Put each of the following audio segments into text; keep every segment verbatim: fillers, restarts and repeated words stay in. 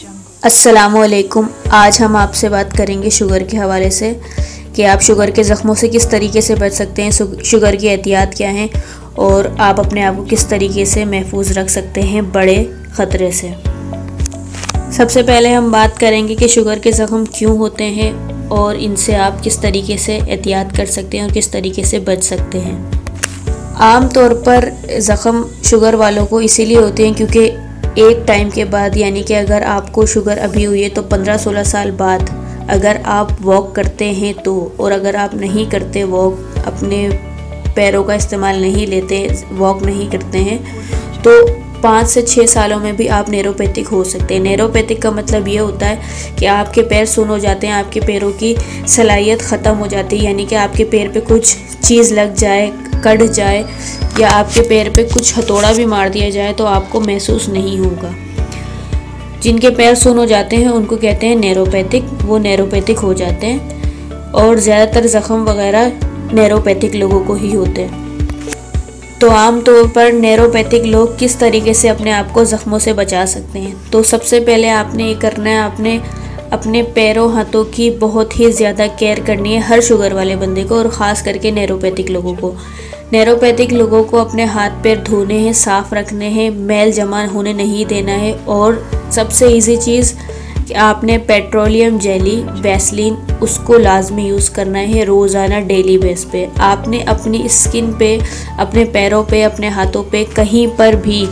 अस्सलामुअलैकुम। आज हम आपसे बात करेंगे शुगर के हवाले से कि आप शुगर के ज़ख्मों से किस तरीके से बच सकते हैं, शुगर की एहतियात क्या हैं और आप अपने आप को किस तरीके से महफूज रख सकते हैं बड़े ख़तरे से। सबसे पहले हम बात करेंगे कि शुगर के ज़ख्म क्यों होते हैं और इनसे आप किस तरीके से एहतियात कर सकते हैं और किस तरीके से बच सकते हैं। आम तौर पर ज़ख्म शुगर वालों को इसीलिए होते हैं क्योंकि एक टाइम के बाद, यानी कि अगर आपको शुगर अभी हुई है तो पंद्रह सोलह साल बाद अगर आप वॉक करते हैं तो, और अगर आप नहीं करते वॉक, अपने पैरों का इस्तेमाल नहीं लेते, वॉक नहीं करते हैं, तो पाँच से छः सालों में भी आप नेरोपैथिक हो सकते हैं। नेरोपैथिक का मतलब ये होता है कि आपके पैर सुन्न हो जाते हैं, आपके पैरों की सलाहियत ख़त्म हो जाती है, यानी कि आपके पैर पे कुछ चीज़ लग जाए, कट जाए या आपके पैर पे कुछ हथौड़ा भी मार दिया जाए तो आपको महसूस नहीं होगा। जिनके पैर सुन्न हो जाते हैं उनको कहते हैं नेरोपैथिक, वो नेरोपैथिक हो जाते हैं और ज़्यादातर ज़ख्म वगैरह नेरोपैथिक लोगों को ही होते हैं। तो आम तौर पर नेरोपैथिक लोग किस तरीके से अपने आप को ज़ख्मों से बचा सकते हैं, तो सबसे पहले आपने ये करना है, आपने अपने पैरों हाथों की बहुत ही ज़्यादा केयर करनी है हर शुगर वाले बंदे को, और ख़ास करके नेरोपैथिक लोगों को। नेरोपैथिक लोगों को अपने हाथ पैर धोने हैं, साफ़ रखने हैं, मैल जमा होने नहीं देना है। और सबसे इजी चीज़ कि आपने पेट्रोलियम जेली, वैसलीन, उसको लाजमी यूज़ करना है रोज़ाना डेली बेस पे। आपने अपनी स्किन पे, अपने पैरों पे, अपने हाथों पे कहीं पर भी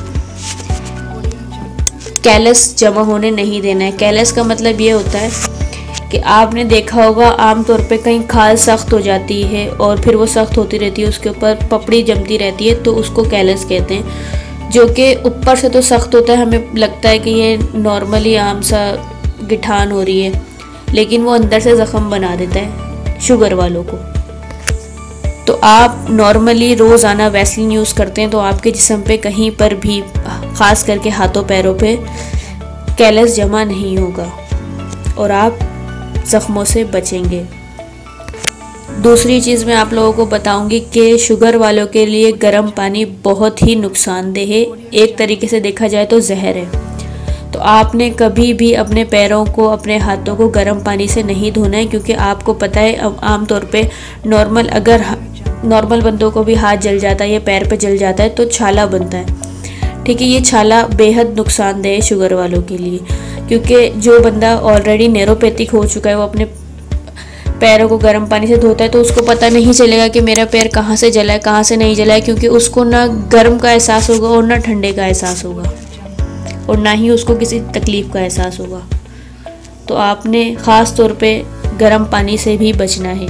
कैलस जमा होने नहीं देना है। कैलस का मतलब ये होता है कि आपने देखा होगा आमतौर पे कहीं खाल सख्त हो जाती है और फिर वो सख्त होती रहती है, उसके ऊपर पपड़ी जमती रहती है, तो उसको कैलस कहते हैं, जो कि ऊपर से तो सख्त होता है, हमें लगता है कि ये नॉर्मली आम सा गिठान हो रही है, लेकिन वो अंदर से ज़ख्म बना देता है शुगर वालों को। तो आप नॉर्मली रोज़ाना वैसलीन यूज़ करते हैं तो आपके जिस्म पे कहीं पर भी, ख़ास करके हाथों पैरों पे, कैलस जमा नहीं होगा और आप ज़ख्मों से बचेंगे। दूसरी चीज़ मैं आप लोगों को बताऊंगी कि शुगर वालों के लिए गर्म पानी बहुत ही नुकसानदेह है, एक तरीके से देखा जाए तो जहर है। तो आपने कभी भी अपने पैरों को, अपने हाथों को गर्म पानी से नहीं धोना है, क्योंकि आपको पता है अब आम तौर पे नॉर्मल, अगर नॉर्मल बंदों को भी हाथ जल जाता है या पैर पे जल जाता है तो छाला बनता है, ठीक है। ये छाला बेहद नुकसानदेह है शुगर वालों के लिए, क्योंकि जो बंदा ऑलरेडी नेरोपैथिक हो चुका है वो अपने पैरों को गर्म पानी से धोता है तो उसको पता नहीं चलेगा कि मेरा पैर कहाँ से जला है, कहाँ से नहीं जला है, क्योंकि उसको ना गर्म का एहसास होगा और ना ठंडे का एहसास होगा और ना ही उसको किसी तकलीफ़ का एहसास होगा। तो आपने ख़ास तौर पे गर्म पानी से भी बचना है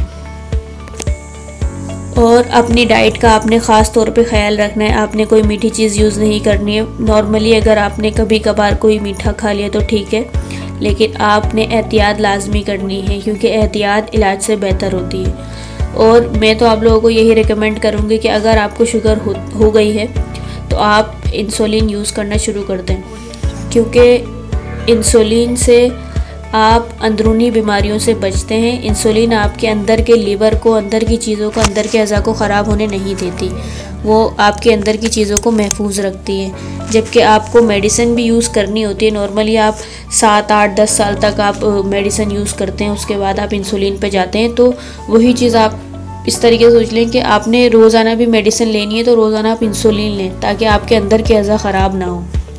और अपनी डाइट का आपने ख़ास तौर पे ख्याल रखना है। आपने कोई मीठी चीज़ यूज़ नहीं करनी है। नॉर्मली अगर आपने कभी कभार कोई मीठा खा लिया तो ठीक है, लेकिन आपने एहतियात लाजमी करनी है, क्योंकि एहतियात इलाज से बेहतर होती है। और मैं तो आप लोगों को यही रिकमेंड करूँगी कि अगर आपको शुगर हो, हो गई है तो आप इंसुलिन यूज़ करना शुरू कर दें, क्योंकि इंसुलिन से आप अंदरूनी बीमारियों से बचते हैं। इंसुलिन आपके अंदर के लीवर को, अंदर की चीज़ों को, अंदर के अज़ा को ख़राब होने नहीं देती, वो आपके अंदर की चीज़ों को महफूज रखती है। जबकि आपको मेडिसिन भी यूज़ करनी होती है। नॉर्मली आप सात आठ दस साल तक आप मेडिसिन यूज़ करते हैं, उसके बाद आप इंसुलिन पे जाते हैं। तो वही चीज़ आप इस तरीके से सोच लें कि आपने रोज़ाना भी मेडिसिन लेनी है तो रोज़ाना आप इंसुलिन लें, ताकि आपके अंदर के अज़ा ख़राब ना हो।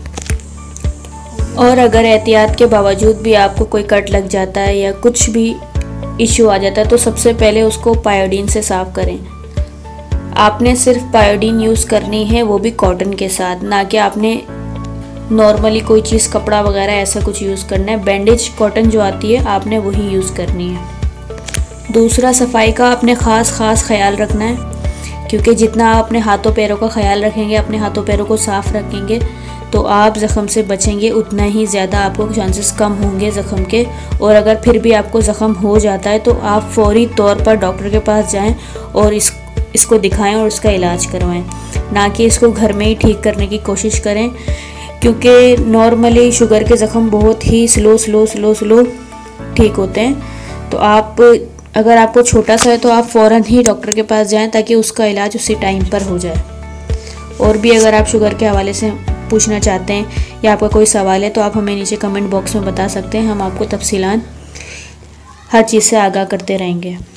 और अगर एहतियात के बावजूद भी आपको कोई कट लग जाता है या कुछ भी इशू आ जाता है तो सबसे पहले उसको पायोडीन से साफ़ करें। आपने सिर्फ पायोडीन यूज़ करनी है, वो भी कॉटन के साथ, ना कि आपने नॉर्मली कोई चीज़, कपड़ा वगैरह ऐसा कुछ यूज़ करना है। बैंडेज कॉटन जो आती है आपने वही यूज़ करनी है। दूसरा, सफाई का आपने ख़ास ख़ास ख्याल रखना है, क्योंकि जितना आप अपने हाथों पैरों का ख्याल रखेंगे, अपने हाथों पैरों को साफ़ रखेंगे, तो आप ज़ख़म से बचेंगे, उतना ही ज़्यादा आपको चांसेस कम होंगे ज़ख़म के। और अगर फिर भी आपको ज़ख़म हो जाता है तो आप फौरी तौर पर डॉक्टर के पास जाएं और इस इसको दिखाएं और इसका इलाज करवाएं, ना कि इसको घर में ही ठीक करने की कोशिश करें, क्योंकि नॉर्मली शुगर के ज़ख़म बहुत ही स्लो स्लो स्लो स्लो ठीक होते हैं। तो आप, अगर आपको छोटा सा है तो आप फ़ौरन ही डॉक्टर के पास जाएं ताकि उसका इलाज उसी टाइम पर हो जाए। और भी अगर आप शुगर के हवाले से पूछना चाहते हैं या आपका कोई सवाल है तो आप हमें नीचे कमेंट बॉक्स में बता सकते हैं। हम आपको तफसीलान हर चीज़ से आगाह करते रहेंगे।